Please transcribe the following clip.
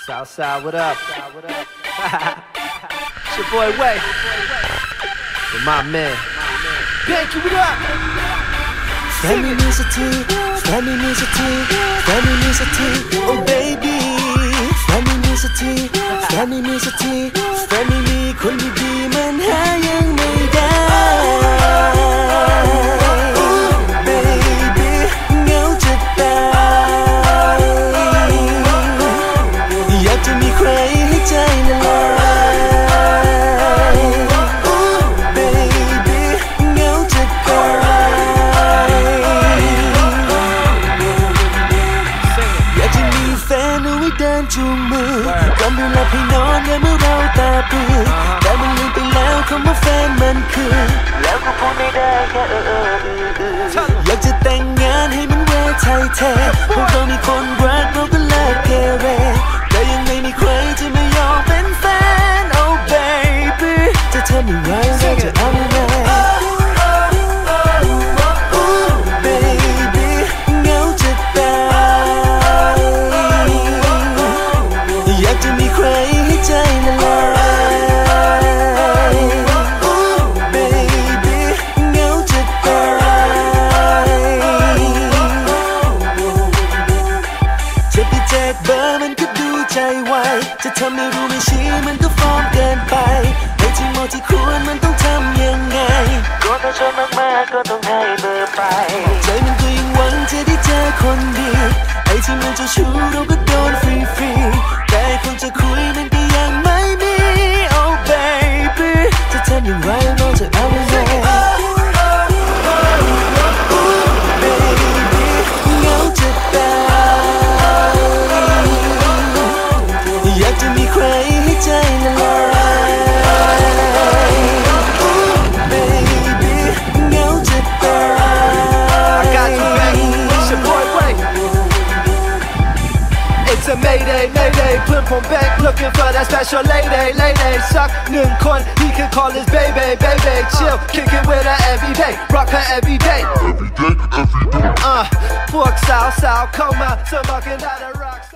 Southside, what up? It's your boy Way. With my man. Banky, what up? Femininity, femininity, femininity, oh baby. Femininity, femininity, femininity คนดีๆมันหายังไม่ได้ Baby เหงาจะตายอยากจะมีใครให้ใจละลาย Baby เหงาจะตายอยากจะมีแฟนเอาไว้เดินจูงมือกำลังหลับให้นอนยามเมื่อเราตาปลือแต่มันลืมไปแล้วคำว่าแฟนมันคือแล้วก็พูดไม่ได้แค่อยากจะแต่งงานให้มันเวไทยแท้พวกเรามีคนรักเราก็เลิกเกเรแต่ยังไม่มีใครจะไม่ยอมเป็นแฟน Oh baby จะทำอย่างไรเราจะเอายังไง Baby เหงาจะตายอยากจะมีใครให้ใจละลาย Baby เหงาจะตายจะไปแจกเบอร์มันก็ดูใจไวจะทำให้รู้ไม่ชี้มันก็ฟอร์มเกินไปไอ้ที่เหมาะที่ควรมันต้องทำยังไงก็ถ้าชอบมากๆก็ต้องให้เบอร์ไปใจมันก็ยังหวังจะได้เจอคนดีไอ้ที่มันจะชู้เราก็โดนฟรีๆแต่คนจะคุยมันก็ยังไม่มี Oh baby จะทำอย่างไรเราจะเอายังไง Baby เหงาจะตายอยากจะมีใครให้ใจละลาย Baby เหงาจะตาย I got you, baby. It's your boy Way. It's a Mayday, Mayday. เพื่อนผมแบก looking for that special lady, lady. สักหนึ่งคน he can call his baby, baby. Chill, kick it with her every day, rock her every day. Every day, every day. พวกสาวๆเข้ามาสมัครกันได้ rock